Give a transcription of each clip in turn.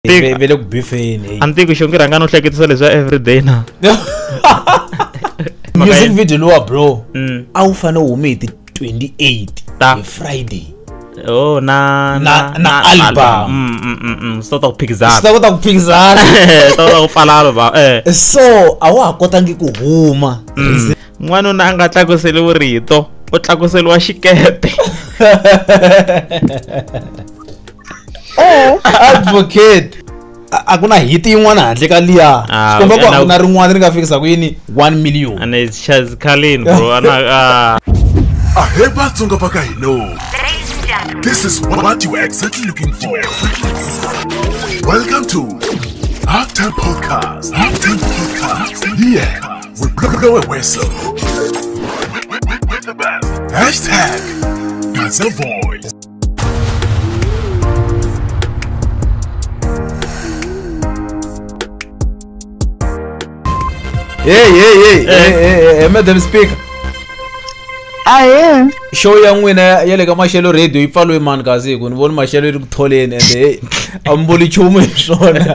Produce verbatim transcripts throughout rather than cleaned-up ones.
vele ku beefeni antiko xongi ranga no hleketisa leswa everyday na music video lo bro a u fane u humi hi twenty-eight hi Friday oh na na na album mm mm mm sort of phikizana sort of phikizana sort of pfalalo ba eh so a wa kotangi ku huma n'wana na nga tlakuseliwa rito o tlakuseliwa xikete oh advocate akuna hit yin'wana handle ka liya komba ku akuna rin'wana ri nga fikisa ku yini one million and it's Chaz Khalin bro ana aheba tsonga paka hino. This is what you were exactly looking for. Welcome to Halftime Podcast. Halftime Podcast. Yeah, we blow a whistle with, with, with, with the best. Hashtag Gaza Voice. Hey, hey, hey, hey, hey, hey, Madam Speaker. Aye. Show ya n'wina ya le ka maxelo radio yi pfaliwe mani kasi ku ni voni maxelo yi ri ku tholeni ende a mi voni nchumu hi swona.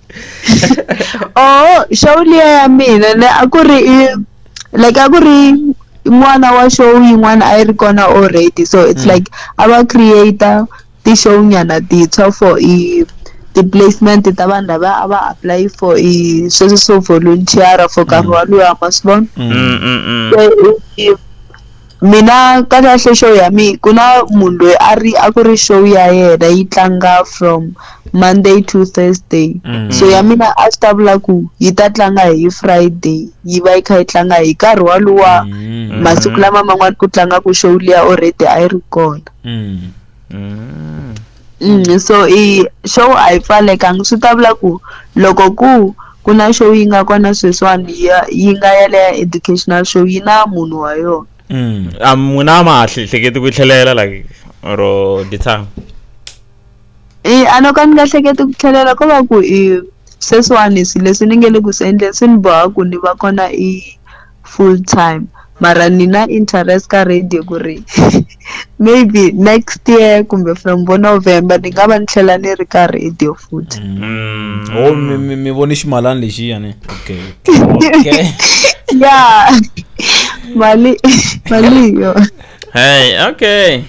Oh, show liya ya mina ne a ku ri like a ku ri n'wana wa show yin'wana a yi ri kona already, so it's mm. like ava creator ti show nyana tintshwa for i the placement ta vanhu lava a va apply for i sweswo swo volunteer for nkarhi walowo a ma swi vona. Mina ka kahle show ya mi kuna munhu loyi a ri a ku ri show ya yena yi tlanga from Monday to Thursday. Mm. So ya mina a swi ta vula ku yi ta tlanga hi Friday yi va yi kha yi tlanga hi nkarhi walowa Mm. masiku lama man'wana ku tlanga ku show liya already a yi ri kona. Mm. mm Mm, so I show a yi pfalekangi swi ta vula ku loko ku kuna show yi nga kona sweswiwani yi nga ya le educational show yi na munhu wa yona. Mm. amuna ma hleketi ku tlhelela like ro ditang Eh ano ka nga hleketi ku tlhelela ko va ku i sweswiwani si leswi ni nge le ku sendle swi ni boha ku ni va kona i full time mara ni na interest ka radio ku ri maybe next year kumbe from November ni nga va ni tlhela ni ri ka radio futhi. mm Oh mi mi voni ximalani lexi yani. Okay. Okay. Yeah. Mali mali yo. hey okay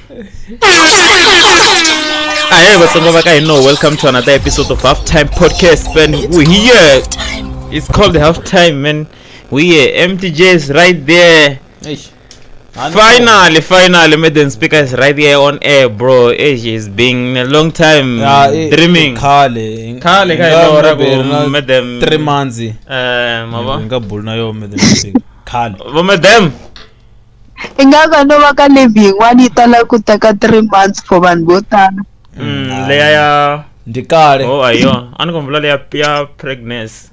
Aye, but some of you know, welcome to another episode of Halftime Podcast, man. We here. It's called the Halftime, man. We here. M T J is right there. Eish. Finally, finally, Madam Speaker is right here on air, bro. It's been a long time Yeah, eh, dreaming. Khale. Khale ka ino ra ku Madam three months. Eh, Eh, mama. nga bulna yo Madam Speaker. Khale. Bo Madam. Ingaga no va ka levi yin'wana yi tala ku teka three months for vanhu vo tala. Mm, leya ya. Ndikale. Oh, ayo. Anikombula leya ya pregnancy.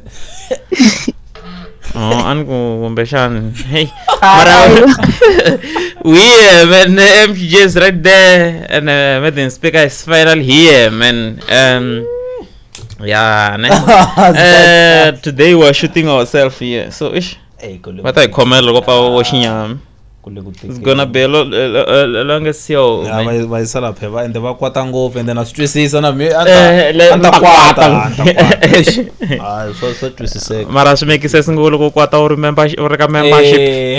Oh, anku kumbeshan. Hey. Mara. We here, man. M T J is right there, and uh, Madam Speaker is finally here, man. Um, yeah. Ne? uh, today we are shooting ourselves here. So, ish. Eh, kule. What I comment logo pa washing yam. Kule ku. It's gonna be a lot, a longest show. Ya va va sala pheva ende va kwata ngopfu ende na sitwisisa na me Eh, anta le- anta kwata. kwata. Ah, so so twisiseka. Mara swi make sense ngolo ko kwata u remember u reka membership.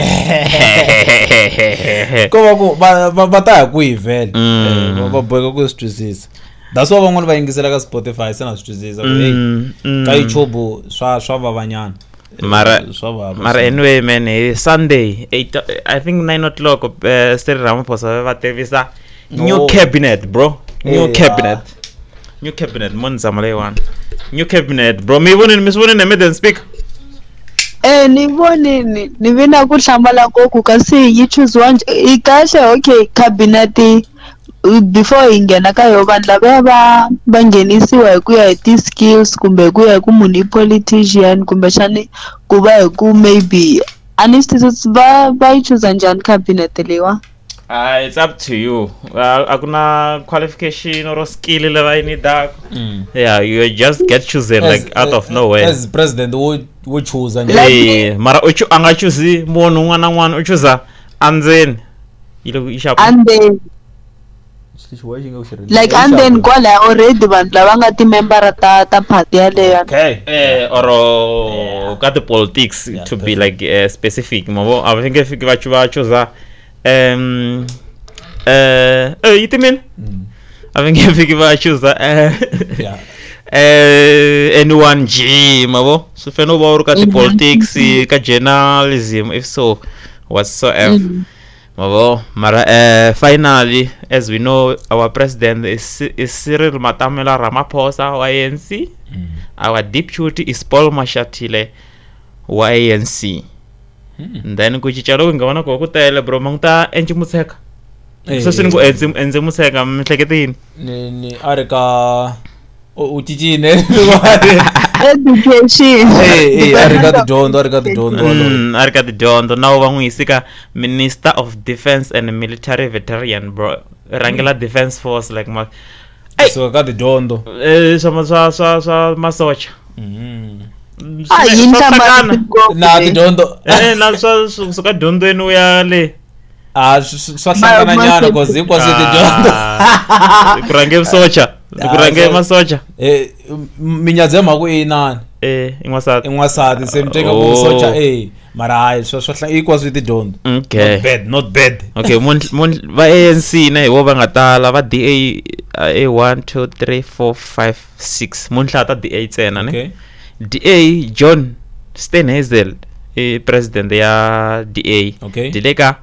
Ko va ku va va- va ta ya ku event. Mm. Va va boeka ku sitwisisa. That's why van'wana va yingisela ka Spotify se na sitwisisa ku hey Mm, mm. ka YouTube swa swa vavanyana. Mara Swa vava. Mara anyway, man, it's Sunday, eight, I think nine o'clock. Uh, Steri Ramaphosa va tivisa new No. cabinet, bro. New Eh, cabinet. New cabinet. Monzamale one. New cabinet, bro. Me wouldn't miss one in the middle speak. Eh ni voni ni ni vina ku hlambala ngopfu kasi yi choose one i kahle okay cabinet uh, before yi nghena ka yo vanhu lava va va nghenisiwa hi ku ya hi ti skills kumbe ku ya hi ku munhu i politician kumbe xani ku va hi ku maybe anesthetists va va yi choose njhani cabinet lewa. Uh, it's up to you. Uh, akuna qualification or skill level you need that. Mm. Yeah, you just get chosen As- like out of as- nowhere. As president wo wo choose and Hey, mara uchu anga choose munhu un'wana na un'wana u choose andzeni. Yilo ishapu. And then like and then kwala already vanhu lava nga ti-member ta ta party yaleyo okay eh or got the politics Yeah, to be like uh, specific mabo I think if you va choose um eh eh itimen I think if you va choose eh yeah eh anyone G mabo so feno ba got the politics ka journalism if so whatsoever mabo mara uh, finally as we know our president is, is Cyril Matamela Ramaphosa wa A N C mm. Our deputy is Paul Mashatile wa A N C mm. Then kuchichalo ngavana ko kutele bro mangta enji museka hey, so singo enzi enzi museka mhleketini ni ni arika uchijine education hey hey arika the dondo arika the dondo mm arika the dondo now vanguisika Minister of Defense and Military Veteran bro Rangela Defense Force like ma hey so got the dondo eh sama sa sa sa masocha mm ah yinta na the dondo eh na so so ka dondo enu ya le ah swahlangana nyana cause ikwa sithi dondo kurange msocha kurange masocha eh minyazema ku inani eh ingwasati ingwasati semteka ku socha eh mara hayi swahla ikwa sithi dondo okay not bad not bad okay mon mon va A N C na hivo va nga tala va D A A one two three four five six monhlata D A tsena ne okay D A John Steenhuisen eh president ya D A okay Dileka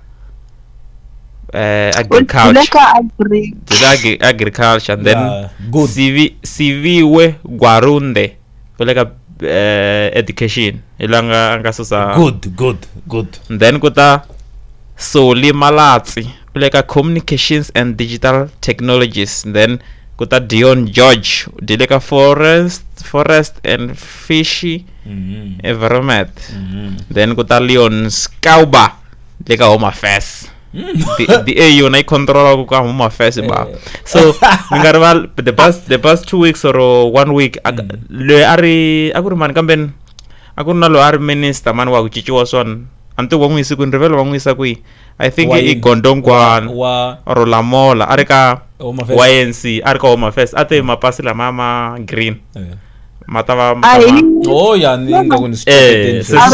uh, agriculture Dileka agriculture and then yeah, good C V C V we Gwarunde Dileka uh, education ilanga angasusa good good good and then kuta Soli Malatsi Dileka communications and digital technologies and then kuta Dion George Dileka forest forest and fishy mm-hmm. environment mm-hmm. then kuta Leon Skauba Dileka Home Affairs the the A U na control ku Home Affairs ba so ngarval the past the past two weeks or one week le ari akuri man kamben akuri na lo ari minister man wa kuchichiwa son anto wangwisi ku revel wangwisa ku I think i Gondongwan wa or Lamola arika Y N C arika Home Affairs ate mapasi la mama green yeah. matava oh ya ninga kun eh so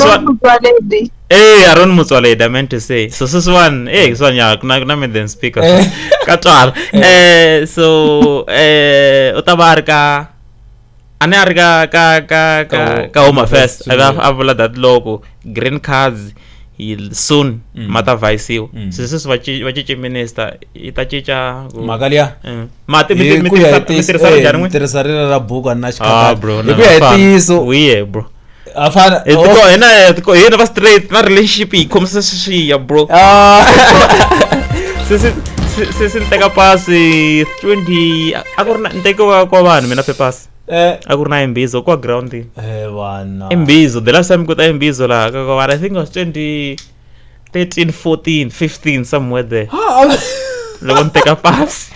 eh Aaron Mutwaledi I meant to say so this one eh so nya kuna kuna men speaker katwal eh so eh utabarka ane arika ka ka ka ka Home Affairs avula that logo green cards il soon mm. mata vaisiwa mm. so this wachi wachi minister itachicha magalia mm. mate mite mite mite teresarira ra buku na ah bro na itiso we bro afana etiko ena etiko ena va straight na relationship como se se ya bro ah se se se se teka pasi twenty akorna nteko kwa vanhu mina pepas eh akurna embizo kwa ground eh bana embizo the last time kuta embizo la kwa I think it was twenty thirteen fourteen fifteen somewhere there lo nteka pass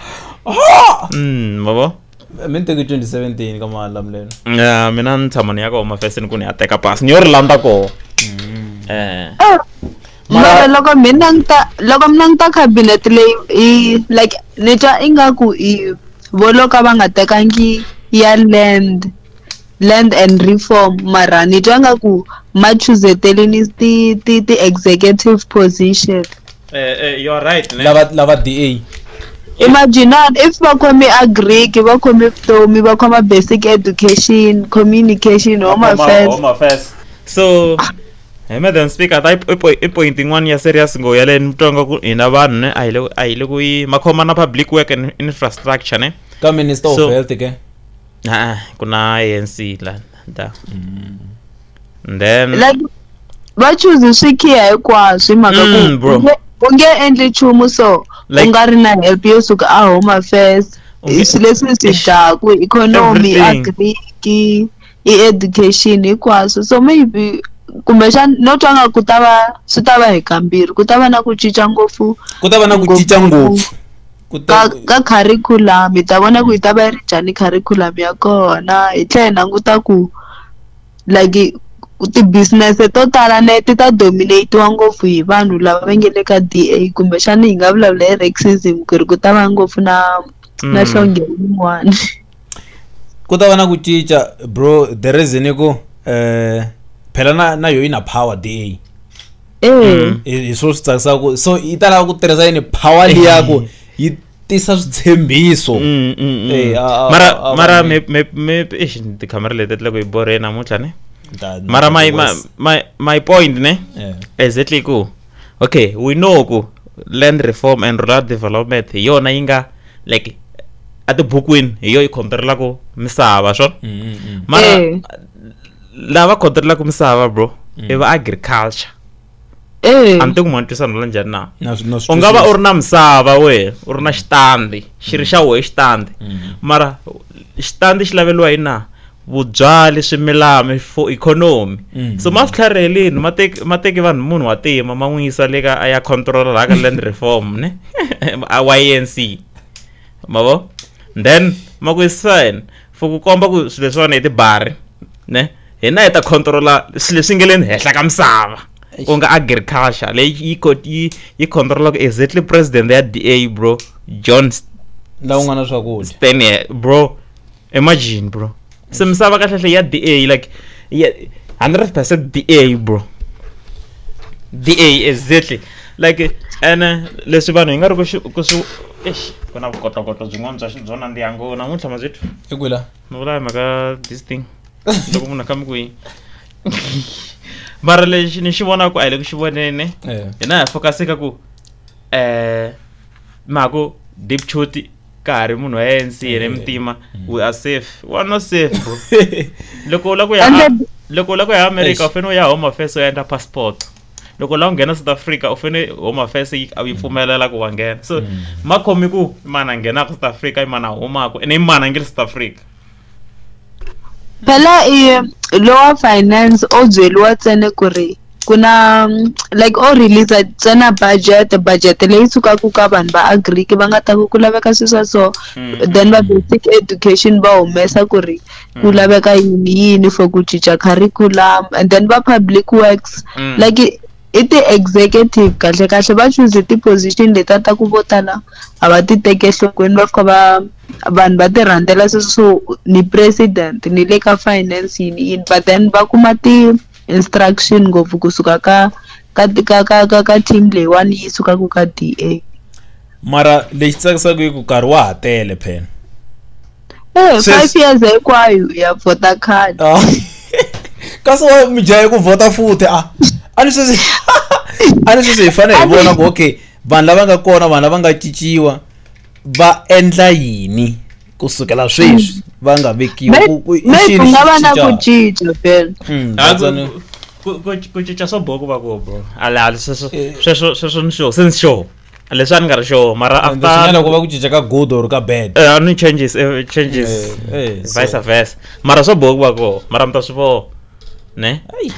mm mabo mente ku twenty seventeen kama lamleno yeah mina nthamani yako Home Affairs nkuni ateka pass ni Orlando ko eh mara loko mina ngta loko mina ngta cabinet le like neta ingaku i voloka va nga tekangi ya land land and reform mara ni twanga ku machuzetelini ti ti ti executive position eh eh you are right ne lava lava D A imagine if va khome agri ke va khome vutomi va khoma basic education communication Home Affairs Home Affairs so eh madam speaker type e pointing one ya serious ngo yale mtonga ku ina vanhu ne ayile ayile ku makhoma na public work and infrastructure ne ka minister of health ke ah kuna A N C la da mm. And then like va choose swikia hikwaswo maka ku unge endle chumu so ungari na help yo suka a Home Affairs isilesi sida ku economy agri ki education hikwaswo so maybe kumbexana no twanga kutava sitava hi kambirhi kutava na ku cinca ngopfu kutava na ku cinca ngopfu ka ka curriculum mi ta vona ku itava ri jani curriculum ya kona hi tlhela nanguta ku like ti-business to tala ne ti ta dominate-iwa ngopfu hi vanhu lava va nge le ka D A kumbe xana hi nga vulavula hi racism ku ri ku ta va ngopfu na na nhlonge yin'wana ku ta va na ku cinca bro. The reason i ku eh phela na na yo ina power D A eh hi swo swi tsakisaka so yi ta lava ku tirhisa yini power leyi ya ku yi tisa switshembiso. mara mara me me me ish tikhamera leti ti le ku hi borhe namuntlha ne mara my my my point ne exactly ku okay we know ku land reform and rural development hi yona yi nga like atibukwini hi yo yi controlaka misava swo mara lava controlaka misava bro i va agriculture eh a ni tiku mantwisano la njhani na u nga va u ri na misava we u ri na xitandi xi ri xa wehe xitandi mara xitandi xi laveliwa hi na vubyali swimilana for economy so ma swi tlharelini mateki mateki vanhu munhu wa tima ma n'wi yisa le ka a ya control la ka land reform ne a Y N C mavo then ma ku sign for ku komba ku swilo leswiwani hi tibari ne hina hi ta controla swilo leswi nge le henhla ka misava ku nga agriculture leyi yi yi yi controlaka exactly president ya D A bro John la u nga na swakudya Stenier bro imagine bro se misava kahle ya D A like yeah one hundred percent D A bro D A exactly like and leswi vanhu hi nga ri ku swi eish ku na vukotlokotlo byin'wana bya byo nandziha ngopfu namuntlha mazwethu i kwila ni vula hi mhaka this thing loko munhu a khambi kwihi mara lexi ni xi vonaka a hi le ku xi voneni hina hi focuseka ku eh mhaka deep truth ka ha ri munhu wa A N C hi Mtima we are safe we are not safe bro loko u lava ku ya loko u lava ku ya America u fanele u ya Home Affairs u ya endla passport loko la u nghena South Africa u fanele Home Affairs yi yi pfumelela ku wa nghena so ma khomi ku mana nghena South Africa i mana humaka ene i mana nge South Africa phela i lower finance o byeliwa ntsena ku ri ku na like o release ntsena budget budget leyi sukaka ka vanhu va agri va nga ta ku laveka sweswo so then va basic education va humesa ku ri ku laveka yini yini for ku cinca curriculum and then va public works like iti executive kahle kahle va choose ti position leta ta ku votala ava ti teke hlokweni va fika va vanhu va ti rhandela sweswo ni president ni le ka finance yini but then va kuma ti instruction ngopfu kusuka ka ka ka ka ka team leyiwani yi sukaka ka D A mara lexi tsakisaka ku nkarhi wa ha tele phela eh five years hinkwayo ya vota card kasi wa mijahe ku vota futhi a a ni sweswi a ni sweswi hi fanele hi vona ku okay vanhu lava nga kona vanhu lava nga ciciwa va endla yini kusukela sweswi va nga vekiwa ku nga va na ku cinca phela ku cinca swo boha ku va ku bro ala sweswo sweswo sweswo ni sure since sure leswi a ni nga ri sure mara after loko va ku cinca ka good or ka bad eh ni changes changes vice versa mara swo boha ku va ku mara mi ta swi vona ne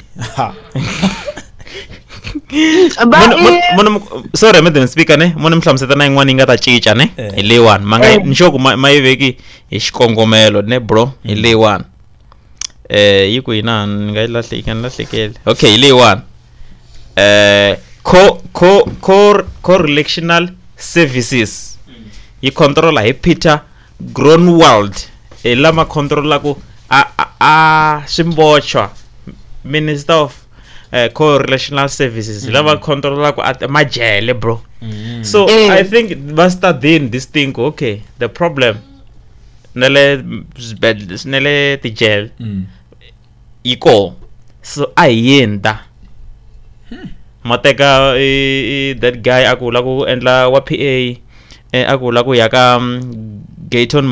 sorry madam speaker ne mona mhlamuseta na yin'wana yi nga ta cinca ne hi leyiwani ma nga ni sure ku ma yi veki hi xikongomelo ne bro hi leyiwani eh yi ku hina ni nga yi lahleki ni lahlekele okay hi leyiwani eh co co correlational services yi controla hi Peter Grunwald hi lama controlaku a a swimbochwa Minister of uh, correlational services lava controlaka at majele bro so I think va studying this thing okay the problem nele nele tijel iko so ayenda mateka that guy akula ku endla wa P A akula ku ya ka Gayton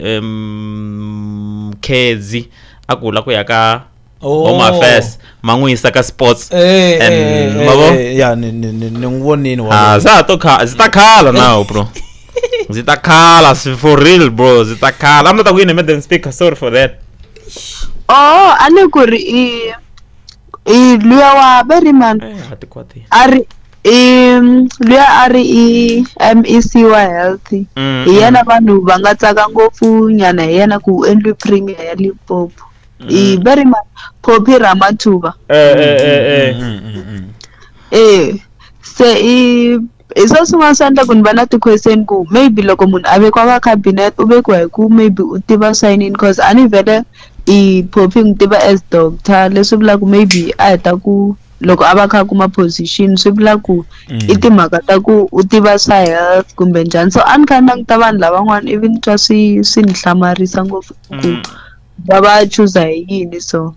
Mkezi akula ku ya ka Home Affairs manguisa ka sports and mabo ya ni ni ni ngivonini wa ah za to kha zitakhala now bro zitakhala for real bro zitakhala I'm not going to make them speak sorry for that oh ane ku ri i i luya wa very man ari um luya ari i M E C wa health yena vanhu va nga tsaka ngopfu nyana yena ku endli premier ya Limpopo i very much Poppy Ramathuba eh eh eh eh se i iso swin'wana swi endla ku ni va na ti-question ku maybe loko munhu a vekiwa ka cabinet u vekiwa hi ku maybe u tiva sign in cause a ni vhele i Poppy n'wi tiva as doctor leswi vulaka maybe a heta ku loko a va kha kuma position swi vula ku i timhaka ta ku u tiva swa health kumbe njhani so a ni kha ni languta vanhu lavan'wana ivi ni twa swi swi ni hlamarisa ngopfu ku va va chuza hi yini so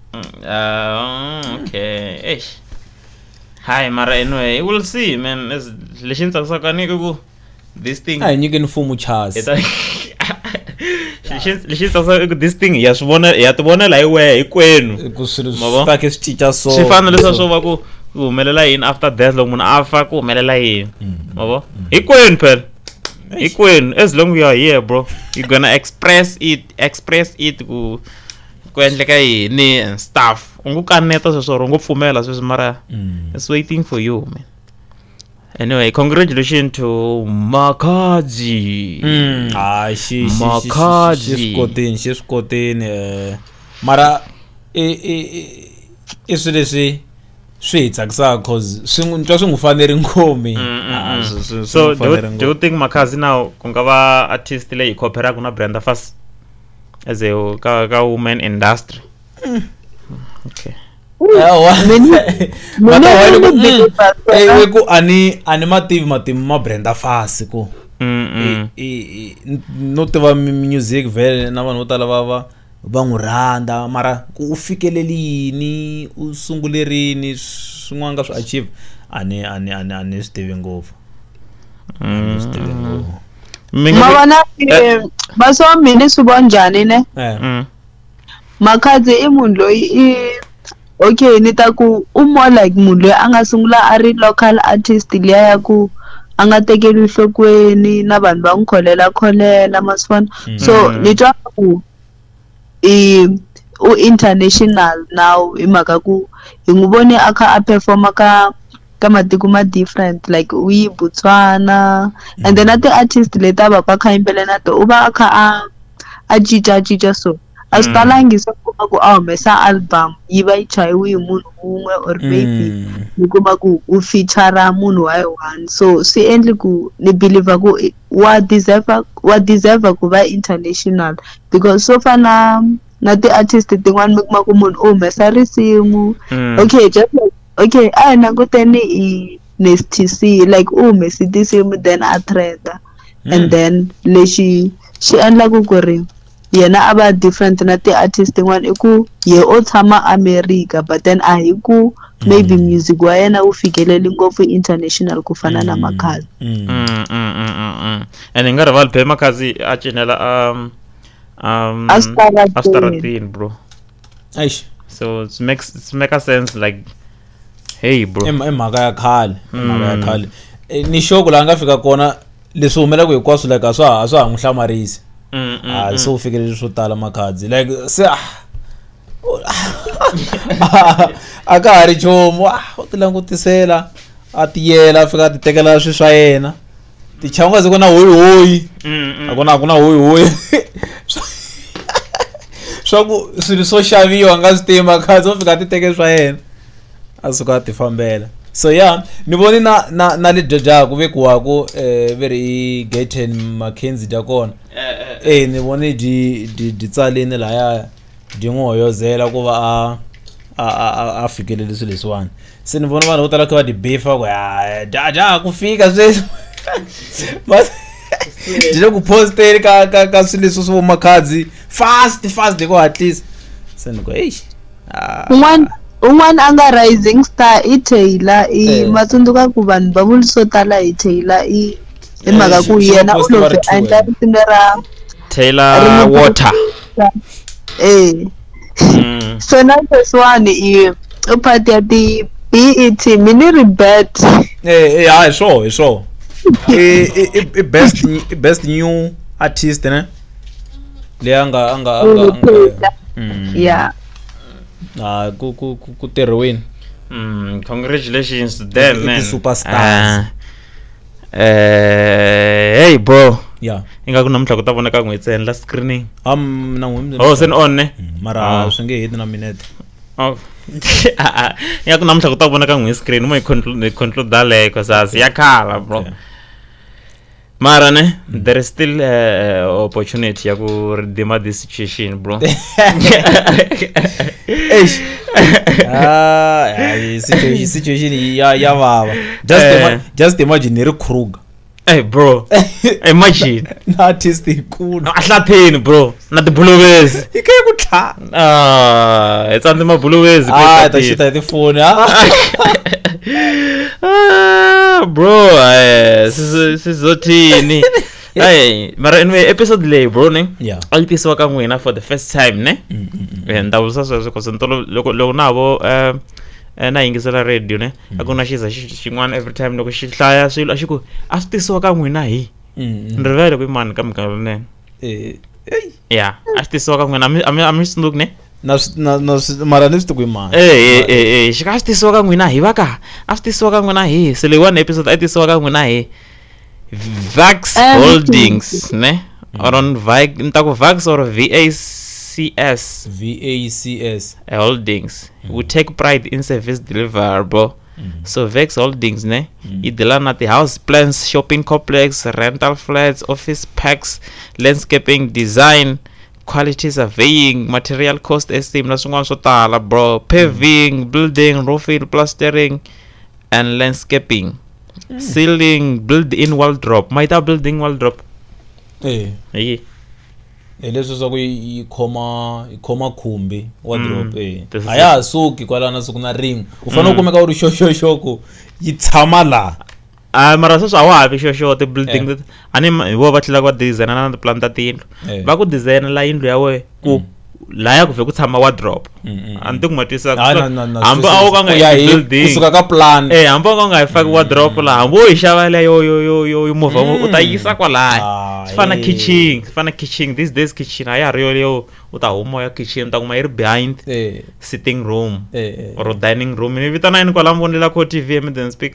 okay eish hi mara anyway we'll see man lexi ni tsakisaka ni ku this thing a hi nyikeni mfumo chance lexi tsakisaka ku this thing ya swi vona ya ti vonela hi wehe hinkwenu ku swilo swi fake swi cinca so swi fana leswa swo va ku ku humelela yini after death loko munhu a fa ku humelela yini mavo hinkwenu phela hinkwenu as long we are here bro you gonna express it express it ku ku endleka yini and stuff u ngu kaneta sweswo ro ngu pfumela sweswi mara it's waiting for you man. Anyway, congratulations to Makhadzi. Mm. Ah, she she Makhadzi. she's kotini, she's kotini. Eh, mara e e e swilo leswi swi tsakisa cause swi ntwa swi ngufaneri ngomi. So do, do you think Makhadzi now ku nga va artist leyi coopera na Brenda Fassie as a ka ka woman industry? Mm. Okay. Ewe ku ani ani mativi matimu ma Brenda Fassie ku no tiva music vele na vanhu vo tala va va va n'wi rhandza mara ku u fikelelini u sungulerini swin'wana ka swi achieve ani ani ani ani swi tivi ngopfu swi tivi ngopfu ma vona va so mini swi vona njhani ne Makhadzi i munhu loyi i okay ni ta ku u more like munhu loyi a nga sungula a ri local artist liya ya ku a nga tekeli nhlokweni na vanhu va n'wi kholela kholela masifana so ni twa ku i u international now i mhaka ku hi n'wi vone a kha a performa ka ka matiko ma different like u yi Botswana and then ati artist leta va ka kha yimbelena to u va a kha a a cinca cinca so a swi talangi swa kuma ku a humesa album yi va yi chayiwe hi munhu wun'we or maybe ni kuma ku u feature munhu wa one so swi endli ku ni believe ku wa deserve wa deserve ku va international because so far na na ti artist tin'wana mi kuma ku munhu u humesa risimu okay just like, okay a languteni i Nasty C like u humesi tinsimu then a trenda and then lexi xi endla ku ku ri yena aba different na ti artist one iku ye o tshama America but then a hi ku maybe music wa yena u fikeleli ngopfu international ku fana na Makhadzi mm mm and ngara val pe Makhadzi a cinela um um Astaratin bro aish so it makes it make a sense like hey bro em em mhaka ya khale mhaka ya khale ni shoko la nga fika kona leswi humela ku hinkwaswo like a swa a swa n'wi hlamarisi ah so fikelele swo tala Makhadzi like se aka hari chomo u ti langutisela a tiyela fika ti tekela swi swa yena ti changa ziko na hoyi hoyi akona akona hoyi hoyi swa ku swilo swo xaviwa nga swi tima Makhadzi u fika ti teke swa yena a suka ti fambela so yeah ni voni na na na le jaja ku vekiwa ku eh very Gaten Mackenzie da kona eh ni voni di di di tsaleni la ya di ngoyozela ku va a a a fikelele swilo leswiwani se ni vona vanhu vo tala ka di befa ku ya jaja ku fika sweswi but dile ku posteri ka ka ka swilo leswi swo Makhadzi fast fast go at least se ni go hey one un'wana anga rising star i Taylor i matsundzuka ku vanhu va vuliso tala hi Taylor i i mhaka ku yena u lo a endla risimu ra Taylor Water eh so na this one i u part ya ti B E T mini rebirth eh yeah sure sure eh best best new artist ne le anga anga anga yeah ah ku ku ku tirhiwini mm congratulations to them man superstars uh, uh hey bro yeah ingaku namuntlha ku ta vonaka n'wetsi endla screening am na n'we oh sen on ne mara swi nge heti na minute oh ingaku namuntlha ku ta vonaka n'we screen mo i conclude dale cause ya khala bro mara ne there is still uh, opportunity ya ku redeem this situation bro eish ah situation situation ya ya baba just uh, ima just imagine Eric Kruger hey bro imagine na artist ikulu ahlatheni bro na the blues ikaye kutla ah it's on the blues ah ta shita the phone ah bro sizotini hey mara anyway episode le bro ne yeah ayitisiwa ka n'wina for the first time ne and ndavulisa sweswo cause ntolo loko loko na vo eh na yingisela radio ne a ku na xiza xin'wana every time loko xi hlaya swilo a xi ku a swi tisiwa ka n'wina hi ni rivele ku mani ka minkarhi nene eh yeah a swi tisiwa ka n'wina a mi sinduk ne na na mara ni swi ku mani eh eh eh xi ka swi tisiwa ka n'wina hi va ka a swi tisiwa ka n'wina hi se le one episode a tisiwa ka n'wina hi Vax Holdings ne or on Vax ntako Vax or V A C S V A C S Holdings we take pride in service delivery bro so Vax Holdings ne i dela na the house plans shopping complex rental flats office packs landscaping design quality surveying material cost estimate na swin'wana swo tala bro paving building roofing plastering and landscaping Mm. Ceiling built-in wardrobe maita building wardrobe eh eh eleswo swa ku yi khoma yi khoma khumbi wardrobe eh aya suki kwalana suku na ring u fana u kumeka u ri xoxoxoko yi tshama la ah mara sweswo a wa ha vi xoxo ti building ani vo va tlhela va designer na ti planta tiyindlu va ku designer la yindlu ya we ku la ya ku fe ku tshama wardrobe anti ku matisa hambi a wo ka nga hi building kusuka ka plan eh hambi ka nga hi faki wardrobe la hambi wo hi xava le yo yo yo yo yo move u ta yisa kwala fana kitchen fana kitchen these days kitchen a ya ri yo u ta huma ya kitchen ta kuma yi ri behind eh sitting room eh or dining room ni vitana ni kwala mbonela ko T V and then speak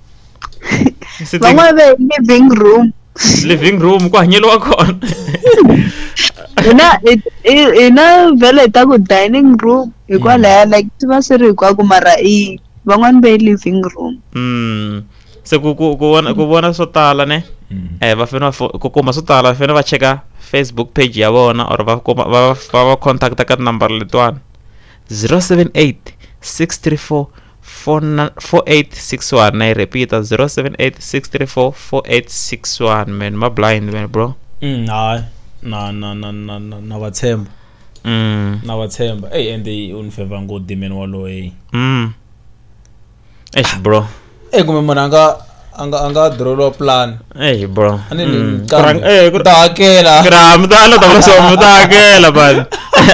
Mama the living room living room ko hanyelwa kona ina ina vele ta ku dining room ikwala like tiva siri kwa ku mara i van'wana be living room mm se ku ku ku vona ku vona swo tala ne eh va fena ku kuma swo tala fena va cheka Facebook page ya vona or va kuma va va contact ka number letwan zero seven eight six three four four eight six one na repeat zero seven eight six three four four eight six one man ma blind man bro mm hayi na na na na na vathemba mm na vathemba hey and they unfavor ngo dimen walo hey mm eh bro eh kume mona anga anga anga draw plan eh bro ani ni kurang eh ku ta hakela kram ta lo ta so mu ta hakela ba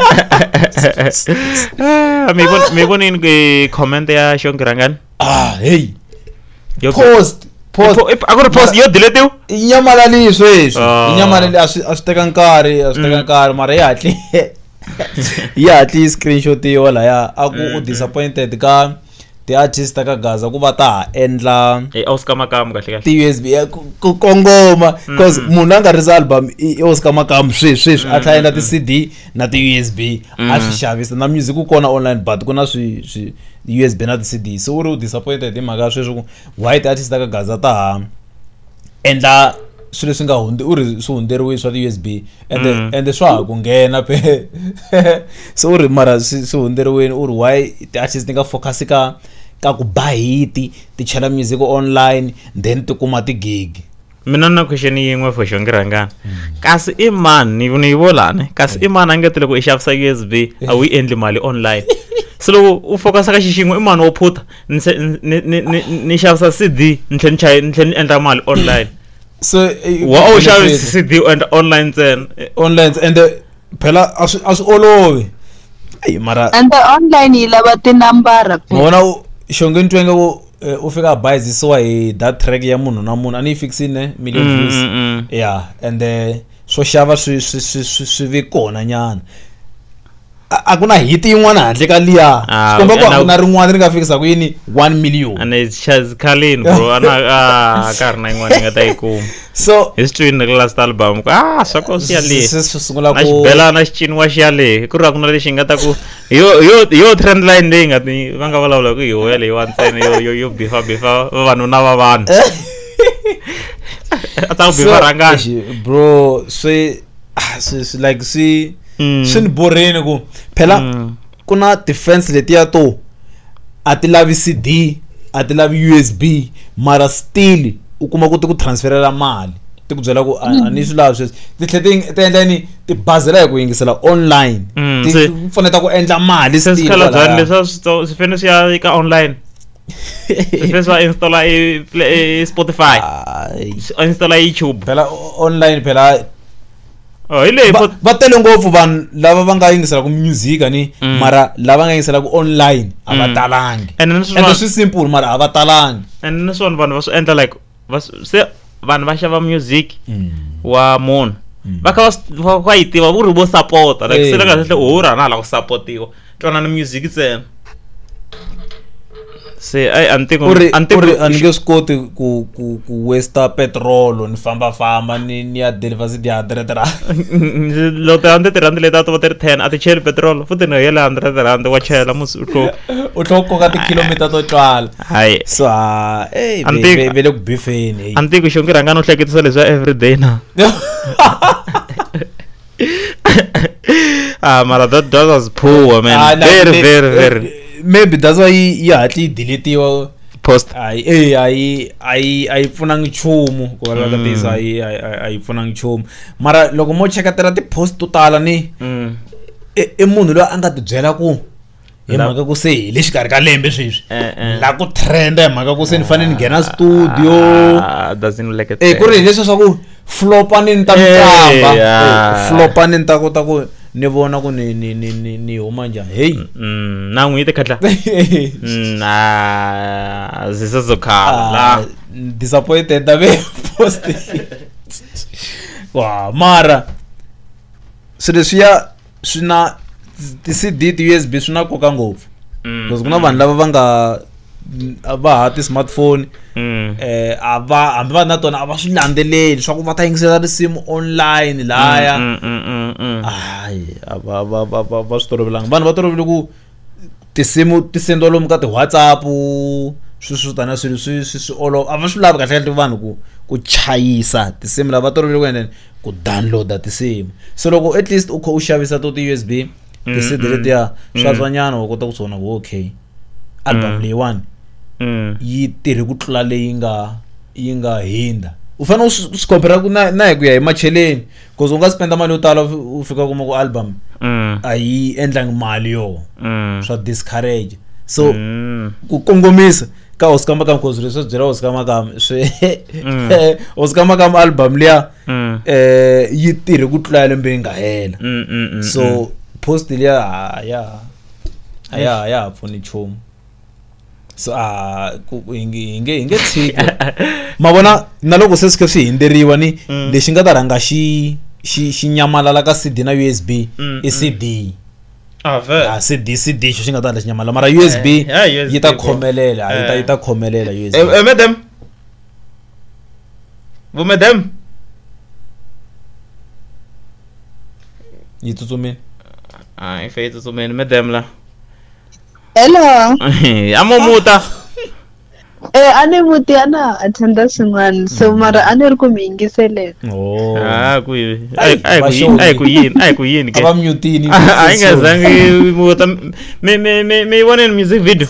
me bon me bon in comment ya shonkirangan ah hey yo post post agora post yo delete inyamalali sweswi inyamalali asiteka nkarhi asiteka nkarhi mara ya hatli ya hatli screenshot yo la ya aku disappointed ka ti artist ka Gaza ku va ta endla eh Oscar Makam kahle kahle ti U S B ku kongoma because munhu anga ri album i Oscar Makam sweswi sweswi a tlhela ti C D na ti U S B a swi xavisa na music ku kona online but ku na swi swi U S B na ti C D so uri disappointed hi mhaka sweswi ku white artist ka Gaza ta endla swilo swi nga hundi uri swi hunderiwe swa ti U S B and and swa ku nghena pe so uri mara swi hunderiweni uri why ti artist nga focus ka ka ku ba hiti ti chela music online then ti kuma ti gig mina na question yin'we for shongirangana kasi i mani ni ni volane kasi i mani angetele ku i xavisa U S B a wi endli mali online so loko u focus ka xixin'we i mani wo phuta ni ni ni xavisa C D ni tlhela ni chaya ni tlhela ni endla mali online so wa u xavisa C D and online then online and phela as as olovi ay mara and the online yi lava ti number ngona shongeni twenge ku u fika bayizisiwa hi that track ya munhu na munhu ani fixine million views yeah and swo xava swi swi swi vi kona nyana a ku na hit yin'wana handle ka liya Ah, komba ku okay, a ku now- na rin'wana ri nga fikisa ku yini one million and it's Chaz Khalin bro ana ah ka ri na yin'wana yi nga ta yi kuma so history ni last album ku ah swa ko si yale se se sungula na ku xibelana xi ciniwa xi yale ku ri ku na lexi nga ta ku yo yo yo trend line leyi nga ti va nga vulavula ku yo yale wa ntsena yo yo yo bifa bifa vavanuna va vanhu a ta ku bifa rangani exi, bro swi ah, swi swi like swi Mm. swi ni borini ku phela Mm. ku na defense letiya to a ti lavi C D a ti lavi U S B mara still u kuma ku ti ku transferela mali ti ku byela ku a a ni swi lavi sweswi ti tlhe ti ti endla ni ti bazela hi ku yingisela online Mm, ti se- ti pfuneta ku endla mali se still sikhala byani kwalaya. leswa swi swi fanele swi ya eka online swi fanele swi va installa e play- e Spotify Ai, swi installa YouTube phela o- online phela oh hi leyi va pot- va tele ngopfu vanhu lava va nga yingiselaku music ani Mm. mara lava nga yingiselaku online a va Mm. talangi and then ende swin'wana swi simple mara a va talangi and then swin'wana vanhu va swi endla like va s- se vanhu va xava music wa munhu va kha va s- va va yi tiva ku ri vo support like se Eh. le ka hle u ra na la ku supportiwa twana ni music ntsena se ai antiko ku ri ku antiko ri a ni nge swi koti ku ku ku wasta petrolo ni fambafamba ni ni ya deliver si di-hundred ra loko hundred rand leti a to va ti ri ten a ti cheli petrol futhi no yele hundred rand wa chela musi u tlo u tlhe u koka tikhilomitara to twala hayi so a ey Anti- ve- ve- ve le ku bifeni antiko xo ngi rhanga no hleketisa leswi everyday na ah mara that that was poor man Ah, na- very me- very eh, very maybe that's why yi yi hatli yi deletiwa post ayi eh ayi ayi ayi pfunangi nchumu ku vulavula ka tisa ayi ayi ayi- ayi pfunangi nchumu mara loko mo cheketela ti-post to tala ni mm i i munhu loyi a nga ti byela ku hi La- mhaka ku se hi le xikarhi ka lembe sweswi Eh, eh. la ku trenda hi mhaka ku se ni fanele ni nghena studio ah doesn't like it eh ku ri hi leswi swa ku flopa-ni ni ta mi Eh, tlamba ah. flopa-ni ni ta kota ku ni vona ku ni ni ni ni ni huma njhani hey mm na n'wi yi ti khatla mm ah zisazokhala la Ah, disappointed na ve post wa mara swilo leswiya swi na ti-C D ti-U S B swi na nkoka ngopfu because ku na vanhu lava va nga va ha ti-smartphone mm eh a va hambi va na tona a va swi landzeleli swa ku va ta yingisela risimu online lahaya mm mm mm mm hayi a va va va va va swi tolovelanga vanhu va tolovele ku tinsimu ti sendiwa lomu ka ti-WhatsApp swi swi tana swilo swi swi swi olova a va swi lavi kahle kahle vanhu ku ku chayisa tinsimu lava va tolovele ku endla ku downloada tinsimu so loko at least u kha u xavisa to ti-U S B ti-C D letiya swa tswanyana u kota ku swona ku okay album leyiwani mm yi tirhi ku tlula leyi nga yi nga hinda u fanele u swi compare ku na na hi ku ya hi macheleni because u nga spenda mali yo tala u fika kuma ku album mm a yi endlangi mali yo mm swa discourage so mm ku kongomisa ka Oscar Makam because leswi byela Oscar Makam swi Oscar Makam album liya mm eh yi tirhi ku tlula lembe yi nga hela mm mm mm so post liya a ya a ya a ya ha pfuni nchumu so a ku ku- hi nge hi nge hi nge tshiki ma vona na loko se swi kha swi hindzeriwa ni Mm. lexi nga ta rhanga xi xi xi nyamalala ka C D na U S B Mm, i C D ah ve ah C D C D xo xi nga ta endla xi nyamala mara U S B Eh, yeah, U S B, yi ta bro. khomelela yi ta Eh. yi ta khomelela U S eh B eh, madam vo madam yi tsutsumini ah ife yi tsutsumeni madam la hello amo muta eh a ni muti a na attenda swin'wana so mara a ni ri ku mi yingiseleni oh ah ku yi Ai, ai ku va yi xongi. ai ku yini ai ku yini ke ava mutini ai nga zangi muta me me me me vone music video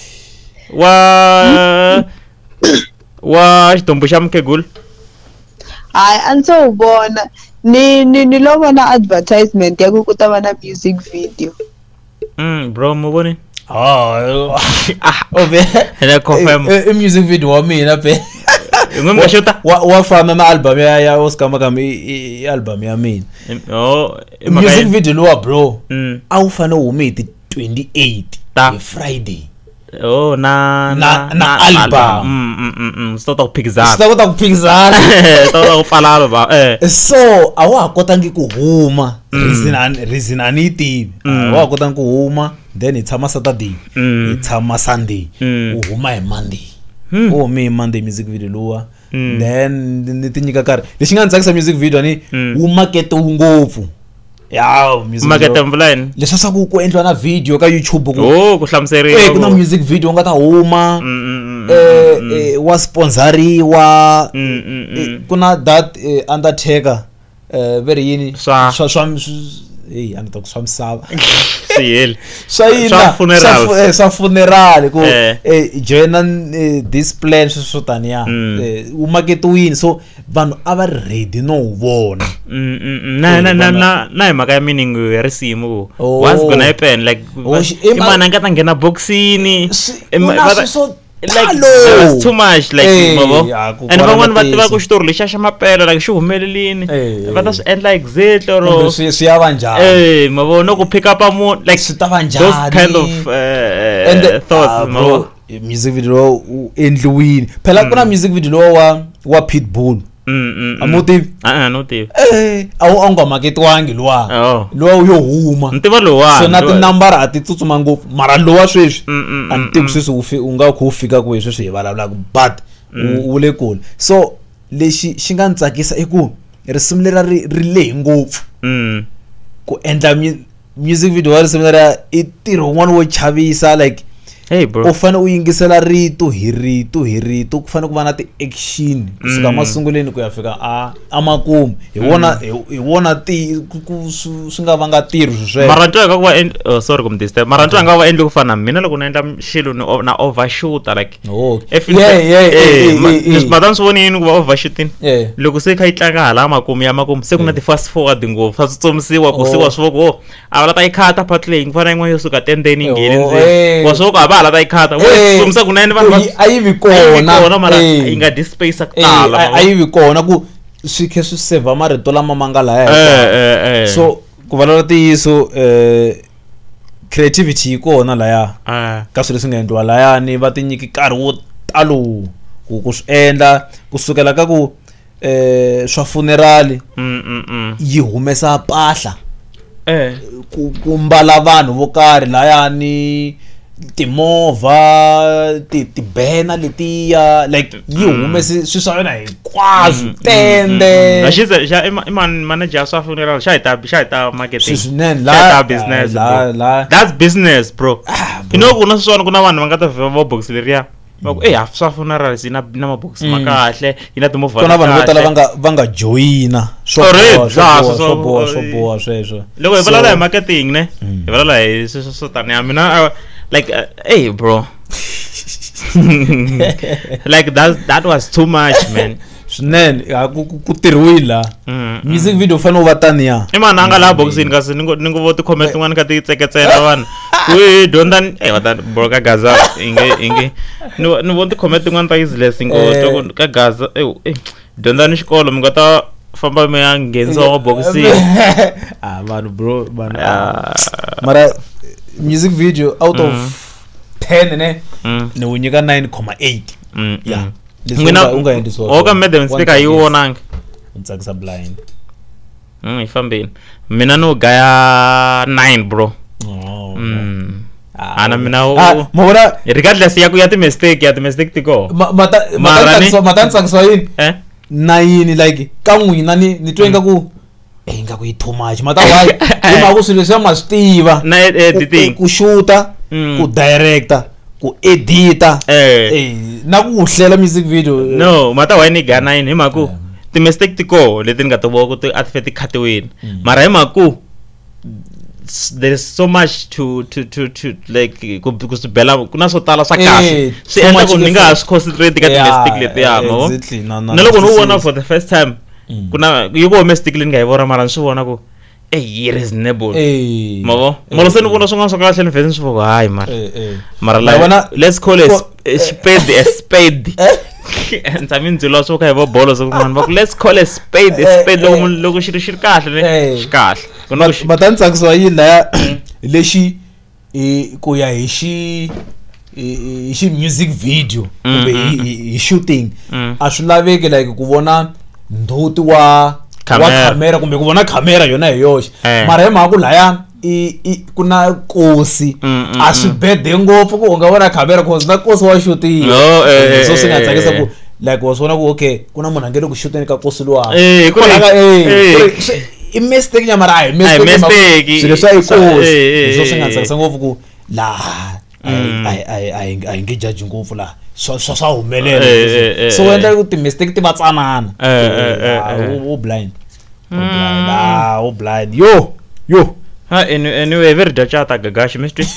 wa wa xitombo xa mkhegulu hayi a ndzi wu vona ni ni ni lo vona advertisement ya ku ku ta va na music video mm bro mo vone oh ah ove ene confirm i music video wa mina pe ngombe shota wa wa fana na album ya ya Oscar Makam i- i i album ya mina oh music video lo wa bro mm a wu fane wu humi hi ti twenty-eight Ta. hi Friday oh na Na- na album. mm mm mm mm swi ta ku phikizana swi ta kota ku phikizana swi ta kota ku pfala album eh so a wa ha kotangi ku huma reason ani reason ani yi tivi a wa ha kotangi ku huma then hi tshama Saturday hi tshama Sunday u huma hi Monday u hume hi Monday music video luwa then ni ti nyika karhi lexi nga ni tsakisa music video ni wu makete wu ngopfu ya music makete mvulani leswi swa ku ku endliwa na video ka YouTube ku oh ku hlamuseriwa eh ku na music video u nga ta huma eh wa sponsoriwa ku na that Undertaker eh very yini Swa- swa swa hey ani ta ku swa misava siyeli swa yini Swa funerals. swa swa funeral ku Eh. eh joina eh, this plan swo taniya eh u maketiwini so vanhu a va ri ready no wu vona mm mm na na na na na hi mhaka ya meaning ya risimu Oh. what's gonna happen like Oh, shi- i ma- imana nga ta nghena boxini Swi- i ma- ku na va ta- swi swo like talo. that's too much like Eh, mavo ya, ku and kora van'wani va tiva matihlo. ku xitori lexa xa mapelo like xi humelelini Eh, va ta eh. swi endla exactly or Kumbe swi swi ya va njhani eh mavo no ku pick up a mo like swi ta va njhani those kind of uh, and the, thoughts ah, mavo bro music video u endliwini phela ku na music video wa wa Pitbull mm mm amutivi ah no tivi eh a wu a wu nga maketiwangi luwa oh luwa yo huma ntiva lowa so na tinambara a ti tsutsuma ngopfu mara lowa sweswi Mm, mm, a ni tivi sweswi wu fi- u nga kha wu fika kwihi sweswi hi vulavulaka but wu- wu le kule so lexi xi nga ni tsakisa i ku risimu lera ri ri lehi ngopfu mm ku endla mu- music video wa risimu leriya i ntirho wun'wana wo chavisa like hey bro u fanele u yingisela rito hi rito hi rito ku fanele ku va na ti-action kusuka masunguleni ku ya fika a a makumu hi wona hi hi wona ti ku- ku- swi swi nga vanga tirho sweswo mara ntwa ka ku va end- oh, sorry ku mi disturb mara ntwa nga va endli ku fana na mina loko na endla xilo ni o- na overshoota like oh if yeah yeah eh yeah leswi mata swi voni yini ku va overshooting yeah loko se kha yi tlanga hala makumu ya makumu se ku na ti-fast forward ngopfu swa tsutsumisiwa ku siwa swi voko oh a va la ta yi khata part leyi ku fana yin'wana yo suka tendeni yi ngheni Oh, ndzeni eh. wa swi voko a va hala ta yi khata Eh, tsutsumisa kunene vanhu va yi- a yi vi a yi vi kona kona mara eh. yi nga dispace ku Eh, tala a a yi vi kona ku swi khe swi seva marito lama ma nga laya eh eh eh so ku vulavula ntiyiso eh creativity yi kona laya ah ka swilo leswi nga endliwa layani va tinyiki nkarhi wo talo ku ku swi endla kusukela ka ku eh swa funeral mm mm mm yi humesa mpahla eh ku ku mbala vanhu vo karhi layani timovha ti tibena letiya like yi humese swi swa yona hinkwaswo tende Ashize xa iman manager swa funeral xa hita xa hita marketing. swi swinene Xa hita la business. la bro. la That's business bro. Ah, You know kuna swona kuna vanhu va nga ta va box leriya. Va ku eh half swa funeral sina na mabox ma kahle, ina timovha. kona vanhu vo tala va nga va nga joyina swo Correct, boha, swo ja, boha, so- swo boha swo eh, boha sweswo Loko hi So- vulavula hi marketing ne, hi vulavula hi sweswo swo taniya mina uh, like uh, hey bro. Like that that was too much man. swinene a ku ku- ku tirhiwile la Mm. music video u fanele u va taniya I mani a nga laha boxini kasi ni ngo ni ngo vo ti-comment tin'wana ka ti tseketsela vanhu we dyondza ni eh wata bro ka gaza inge inge ni vo- ni vo ti-comment tin'wana ta useless ngo Eh. loko ka gaza eh eh, dyondza ni xikolo mi nga ta famba mi ya nghenisa mabokisini ah vanhu bro vanhu Ah. mara music video out of ten ne Mm, ni wu nyika nine comma eight mm, ya mm. leswi N'wina u nga- u nga endli swona. o ka madam speaker Wa yi ntsakisa. vonanga Ni tsakisa blind Mm, yi fambeni mina ni wu gaya nine bro oh Mm. Ah, ana mina u- ah, ma vona regardless ya ku ya ti-mistake ya ti-mistake ti koho ma- mata Mara mata ni- tsakisa- mata ni tsakisiwa yini eh na yini like ka n'wina ni ni twa ingaku eh ingaku yi too much mata why hi mhaka ku swilo leswi ma swi tiva na Ku- editing ku- ku shoota Mm. ku director ku edita eh eh na ku hlela music video no mata why ni ga nine hi mhaku ti-mistake ti koho leti ni nga ti vona ku ti a ti fe ti khatiwini mara hi mhaku s- there's so much to to to to like ku ku swi bela ku na swo tala swa Eh, kahle swi so endla much ku ni leswi- nga ha swi concentrate ka Yeah, ti-mistake letiya ma vo exactly. Na- na- na loko ni na- wu vona for the first time ku na yi ku mistake leyi ni nga yi vona mara ni swi vona ku eh yi reasonable eh ma vo mara se ni vona swin'wana swa kahle ni vhele ni swi vona hayi mara eh eh mara Ma vona- like let's call it ko- a spade a spade ni tshame ni byeliwa swo ka hi vo bolo so kun'wana va ku let's call a spade a Eh, spade eh, loko munhu- loko xi ri xi ri kahle ne eh. xi kahle ku na ku xi- mata ni tsakisiwa yini laya lexi eh, ku ya hi xi hi xi music video kumbe Mm, hi shooting Mm. a swi laveki like ku vona nduti wa wa Camera. camera kumbe ku vona camera yona hi yoxe Eh. mara hi mhaka ku laya i i ku na kosi Mm, mm, a swi bede ngopfu ku u nga vona camera cause na kosi wa shooting No, eh, so swi nga eh, tsakisa eh. ku like wa swona ku okay ku na munhu a nge le ku shooteni ka kosi luwa Eh, ku ri- eh. i mistake nya mara a hi A hi mistake mistake. swilo swa i Swa- kosi eh, eh, so swi nga eh. tsakisa ngopfu ku laha Mm. a hi- a hi- a hi- a hi nge judge ngopfu laha swa swa swa Eh, eh, humelela eh, so eh. endla ku ti-mistake ti va tsanana Eh, eh, eh, Ah, eh. wo- wo blind wo blind ah wo blind yo yo Ha, any- anyway, very dachata gagashi mystery.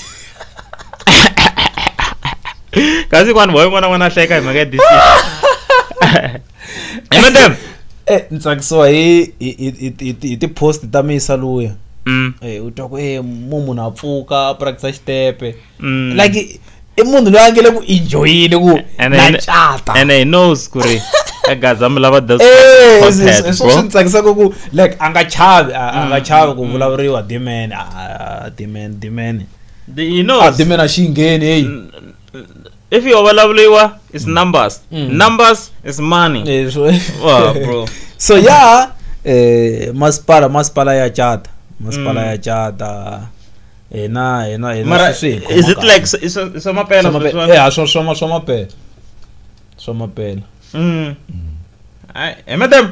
Kasi kwani boy n'wana n'wana a hleka hi mhaka ya this shit. Hey madam. eh ni tsakisiwa hi hi- hi hi- hi- hi ti-post ta misa luya Mm. eh u twa ku eh mu munhu a pfuka a practice xitepe Mm. like i- i munhu loyi a nge le ku enjoyini ku And na then- cata And he knows ku ri ka gaza mi lava those Eh, content, swi- swi bro. swi ni tsakisaka ku like a nga chavi a a nga chavi ku vulavuriwa dimen dimen dimen The- He a knows. dimen a xi ngheni hey If you vulavuriwa, it's numbers. Mm. Numbers is money. Eh, so- Wow, bro. so yeah eh masipala masipala ya chata masipala Mm. ya chata ena ena ena Mara, swi swi hi is it khoma like s- is is mapela kahle. sweswiwani? yeah swo swo swo mapela swo mapela Mm. Ai, hey madam.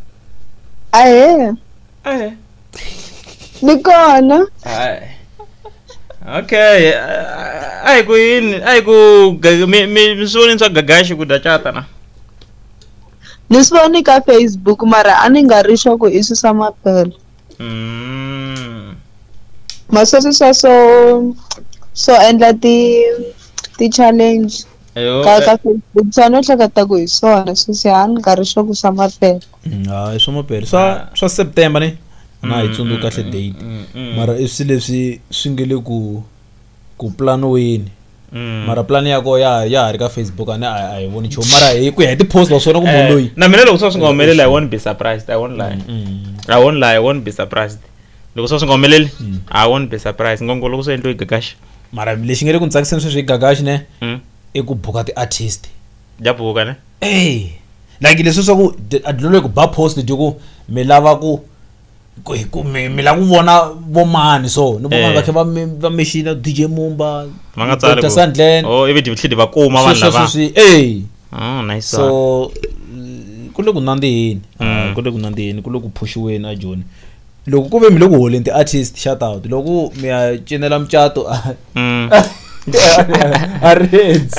ahe Ai. ni kona Ai. Okay, ai ku yini? Ai ku ga- mi mi mi swoni swa gagashi ku dachata na. ni swi voni ka Facebook mara a ni nga ri sure ku i swi swa maphela Mm. masweswi swa so so endla ti ti challenge Ayo. ka ka Facebook swa no hleketa ku hi swona sweswi a ni nga ri sure ku swa maphela hayi swo mapela swa swa September ni na hi tsundzuka kahle date mara i swilo leswi swi nge le ku ku planiweni mara plan ya ko ya ya ha ri ka Facebook a ni a a hi voni nchumu mara hi ku ya hi ti-post wa swona ku munhu loyi Na mina loko swo swi nga humeleli I won't be surprised. I won't lie. I won't lie. I won't be surprised. Loko swo swi nga humeleli I won't be surprised. Ngongo loko swi endliwe gagashi. mara lexi nge le ku ni tsakiseni sweswi hi gagashi ne Mm. i ku buka ti-artist Jabuka ne. ey like leswi swa ku a dlole ku ba post di ku mi lava ku ku hi ku mi mi lava ku vona vo mani so ni vona Eh. va khe va mi- va mexina D J Mumba Va nga tsali Doctor ku- Sandlen Oh, ivi divitlhidi va kuma vanhu sweswo lava. swi ey Oh, nice. one. so mm, ku le ku nandziheni Mm. Ah, ku le ku nandziheni ku le ku phushiweni a joni loko ku ve mi le ku holeni ti-artist shout out loko mi ya cinela mucato Mm. a renzi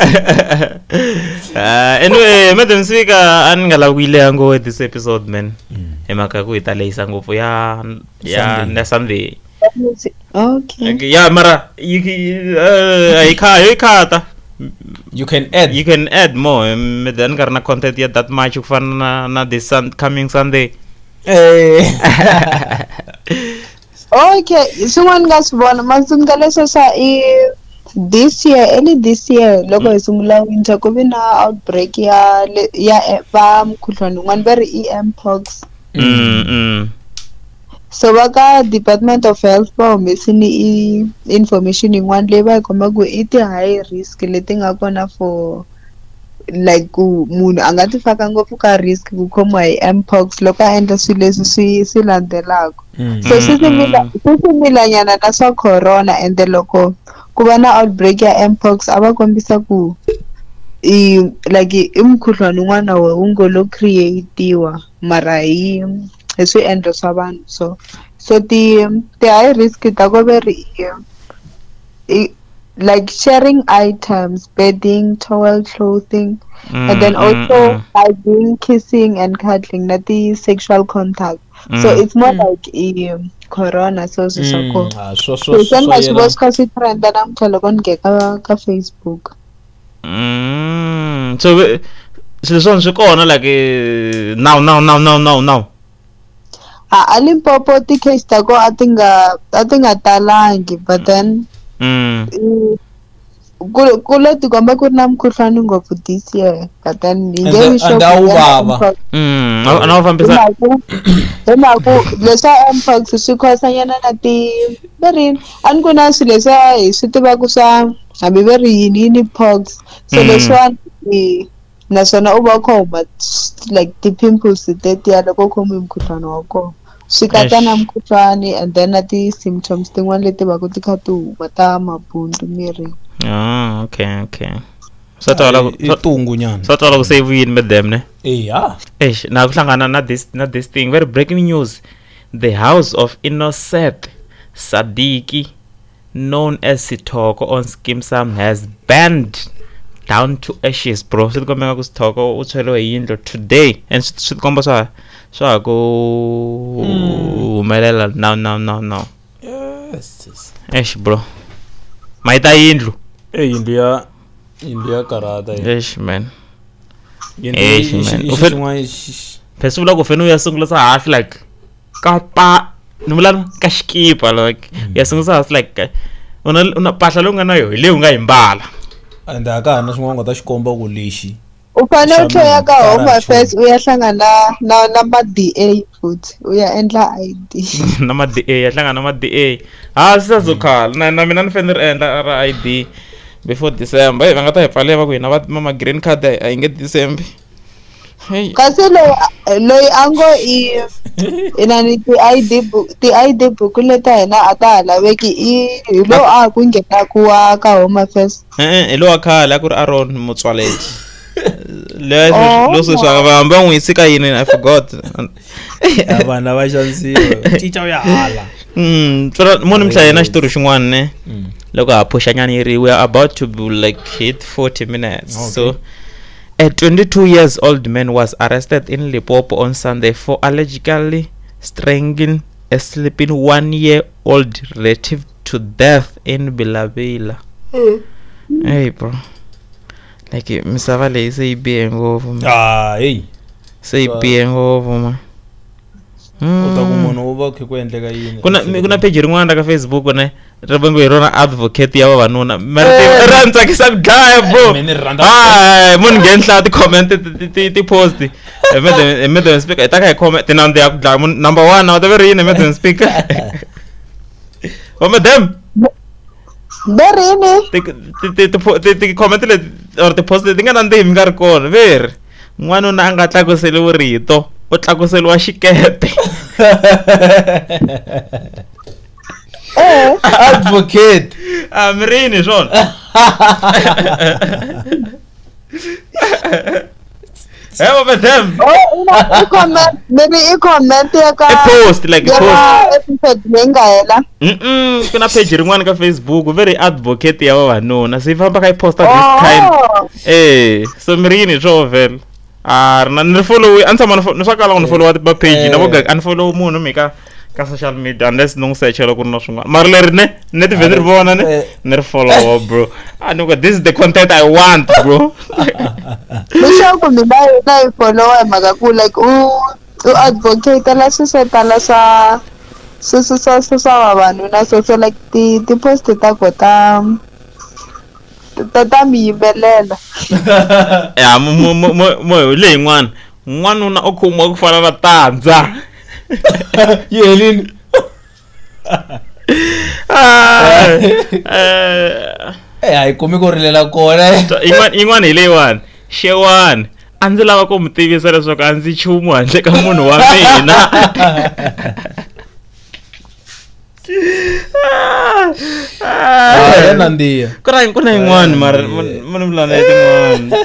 Uh, anyway, madam Speaker, an nga lavi ku yi leha ngopfu this episode man. Hi mhaka ku hi ta lehisa ngopfu ya ya Sunday. na Sunday. okay Okay, ya mara you uh, hi kha hi khata. you can add You can add more. Medan karena content ya that much ku fana na na this sun, coming Sunday. eh okay swin'wana nga swi vona masungulo leswo swa i this year early this year loko hi sungula winter ku vi na outbreak ya le- ya e- va mukhuhlwani wun'wana va ri i mpox Mm. Mm. so va ka department of health va humesini i information yin'wana leyi va yi kombaku i ti-high risk leti nga kona for like ku munhu a nga ti faka ngopfu ka risk ku khomiwa hi mpox loko a endla swilo leswi swi swi landzelaka so swi simila swi similanyana na swa corona ende loko ku va na outbreak ya mpox a va kombisa ku i like i mukhuhlwani wun'wana wu ngo lo creatiwa mara hi hi swiendlo swa vanhu so so ti ti high risk ta ko veri i like sharing items, bedding, towel, clothing, Mm, and then mm, also mm. hugging, kissing, and cuddling. Not the sexual contact. So Mm. it's more like um, corona. So so so. Mm, ah, so So so so so much yena- was cause it trend that I'm telling on ka ka Facebook. Mm. So uh, swilo swona swi kona like uh, now now now now now now. A Limpopo ti case ta ko I think uh, I think atalangi but then Mm. ku ku le ti komba ku ri na mukhuhlwani ngopfu this year but then hi And nge then- vi sure and ku a wu ya na vava. mpox. Mm. A na fambisa hi mhaku leswa mpox swi khosanyana na ti verini a ni ku na swilo leswiya hi swi tivaka swa hambi va ri yini yini pox so Mm. leswiwani naswona u va khoma like ti-pimples tetiya loko u khome mukhuhlwana wa kona swi katsa na mukhuhlwani and then na ti-symptoms tin'wana leti va ku ti kha ti huma ta mabundu mirini. Ah, okay, okay. So twala i tungu nyana so twala ku save yini with them ne? eya Eish, na kuhlangana na this na this thing very breaking news. The house of Innocent Sadiki, known as Sitoko on Skeem Sam, has burned down to ashes, bro. Sitkomeka ku Sitoko utshweriwe hi yindlu today and swikomba swa swa ku humelela now now now now. yes Eish, bro. Maita yindlu. eh yindlu ya yindlu ya karata Eish, man. yindlu Eish, man. i Ufe- xin'wana xi- Phesula ku fenu ya sungula sa half like kapa nimulana ka xikipa like ya sungula sa half like una una pahla leyi u nga na yo hi leyi u nga yi mbala. and a ka ha na swin'wana u nga ta xi komba ku lexi U fanele u tlheya ka Xa home mina, affairs u ya hlangana na na ma-D A futhi u ya endla I D. Na ma D A ya hlangana na ma D A ha sisazokhala na na mina ni fanele ri endla ra I D before December va nga ta hi pfalela va ku hina va ma green card a hi nge December. Hey. Kasi loyi loyi a ngo i inani ti-I D book ti-I D book leta hina a ta ha laveki i hi lo a ku nghenaku wa ka home affairs. Eh eh lo wa khale a ku ri Aaron Motsoaledi. Le Oh. lo sweswi va hamba n'wi sika yini I forgot. vanhu va xanisiwa cica u ya hala Mm, tswala munhu mi hlayena xitori xin'wana ne. Mm. Loko ha pusha nyana yiri we are about to be like hit forty minutes. Okay. So a twenty-two years old man was arrested in Limpopo on Sunday for allegedly strangling a sleeping one year old relative to death in Bilabila. Hey bro, like misava leyi se yi bihe ngopfu man. ah hey Se yi bihe ngopfu man. u ta ku Mm. munhu u va khe ku endleka yini kuna kuna page rin'wana ra ka Facebook ne ri vangu hi rona advocate ya vavanuna mara ti ra ndzi tsakisa ku dlaya bro. Mina ni rhandza Ah munhu ngenhla ti comment ti ti ti post emede emede speaker i ta ka hi comment tinandzi ya ku dlaya munhu number one na ta veri yini emede speaker wa madam Berini ti ti ti ti ti comment le or ti post ti nga nandzihi mi nga ri kona veri n'wanuna a nga tlakuseliwi rito u tlakuseliwa xikete. eh advocate Ah mi ri yini swona. Hey madam oh ina i comment maybe i comment ya ka i post like i ya post. ka episode leyi nga hela. Mm ku na page rin'wana ka Facebook very advocate ya vavanuna se yi famba ka yi posta this kind. Oh Eh so mi ri yini swo vhela a ri na ni ri follow a ni tshama ni swa kala ni follow va page na vo ga a ni follow munhu mi ka ka social media unless ni n'wi searchela ku ri na swin'wana mara leri ne ni ti vhe ni ri vona ne ni ri follow bro a ni ku this is the content I want bro. leswaku mina na yi followa hi mhaka ku like u u advocate la swilo swo tala swa swilo swa swa swa vavanuna so so like ti ti-post ta ko ta ta ta mi yimbelela. Ya mo mo mo mo mo le yin'wana n'wanuna o khomiwa ku fana na tandza. yi helini Ah, eh a hi komi ku rilela kona yin'wana yin'wana hi leyiwani xewani a ndzi lava ku mi tivisa leswaku a ndzi chumu handle ka munhu wa mina. ah ya nandiya ku na ku na yin'wana mara mani vulana tin'wana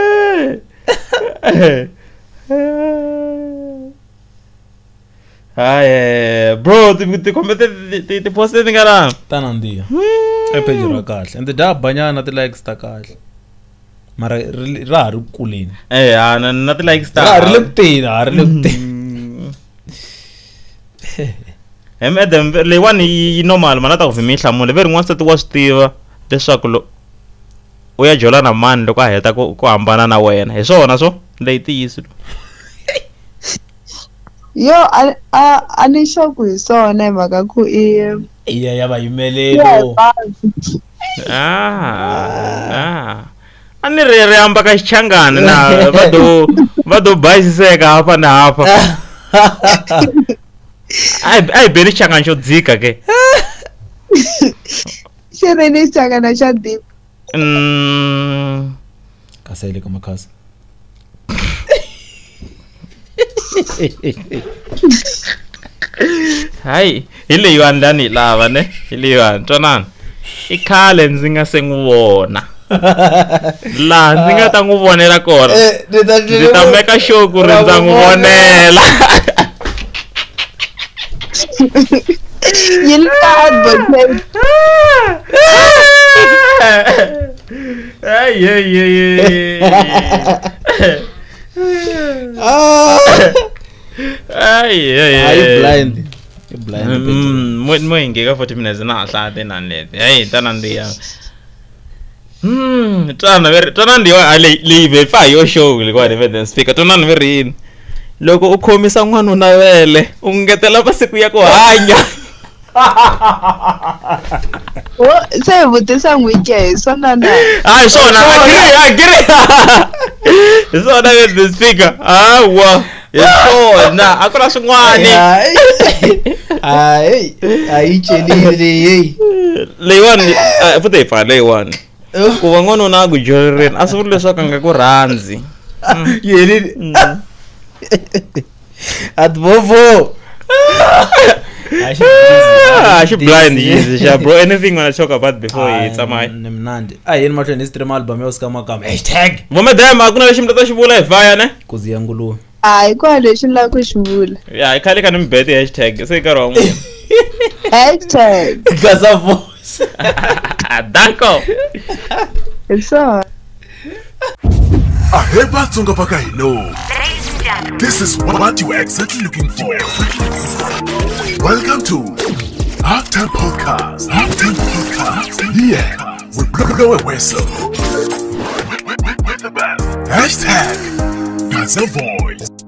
hayi bro ti ti comment ti ti post ti nga laha ta nandiya e page ra kahle and da banyana ti likes ta kahle mara ri- ra ha ri kuleni eh ha na na ti likes ra ha ri le ku teni ha ri le ku teni Em Adam leyiwani yi normal mana ta ku vhimi hlamula veri n'wana nsati wa swi tiva leswaku lo u ya jola na mani loko a heta ku ku hambana na wena hi swona swo leyi tiyisi yo a a a ni sure ku hi swona hi mhaka ku i iya ya ya hi vayimelo bazi. ah ah a ni ri ri hamba ka xichangani na va do va do bayisiseka hapa na hapa a hi a hi beli xichangani xo dzika ke xi ri ni xichangana xa deep Mm, kasele kama khasa hayi hi leyiwani lani lava ne hi leyiwani twanana i khale ndzi nga se n'wi vona laha ndzi nga ta n'wi vonela kona ndzi ta meka sure ku ri ndza n'wi vonela You look advocate. Ay, ay, ay, ay. Ay, ay, ay. Are you blind? You blind. Mm, mo mo ingeka forty minutes na hlate nanlete. Hey, tana ndiya. Hmm, tana veri tana ndiwa ale live fa yo show le kwa evidence speaker. Tana veri loko u khomisa n'wanuna wele u ngetela masiku ya ku hanya. Oh, say vutisa n'wike swona na. Ah, swona agree, agree. Swona with the speaker. Ah, wa. Swona akura swin'wani. Ai, ai chelile hey. Leyiwani futhi hi pfa leyiwani. Ku va n'wanuna a ku jorerini a swi vuli leswaku a nga ku rhandzi. Yelini. At Bovo. Ah, she blind Jesus, yeah, bro. Anything wanna talk about before it's amai. Nemnandi. Ah, yini mathe ni stream album yoska makama. Hashtag. Vome dem akuna lexi mi ta xi vula hi vaya ne? Kuzi ya nguluwe. Hayi kwa lexi ni lava ku xi vula. Ya, i khale ka ni mi beti hashtag se nkarhi wa n'wina. Hashtag. Gaza voice. Danko. It's all. Aheba Tsonga Pakaino. This is what you're exactly looking for. Welcome to Halftime Podcast. Halftime Podcast. Yeah, we blow a whistle. With, with, with the band. Hashtag Gaza Voice.